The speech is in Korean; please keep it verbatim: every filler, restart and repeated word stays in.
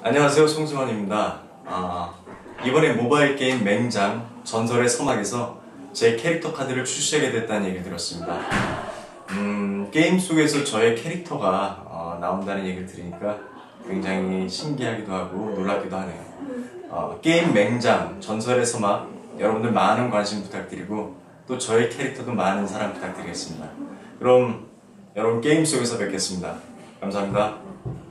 안녕하세요, 송승헌입니다. 아, 이번에 모바일 게임 맹장 전설의 서막에서 제 캐릭터 카드를 출시하게 됐다는 얘기를 들었습니다. 음, 게임 속에서 저의 캐릭터가 어, 나온다는 얘기를 들으니까 굉장히 신기하기도 하고 놀랍기도 하네요. 어, 게임 맹장 전설의 서막, 여러분들 많은 관심 부탁드리고 또 저의 캐릭터도 많은 사랑 부탁드리겠습니다. 그럼 여러분 게임 속에서 뵙겠습니다. 감사합니다.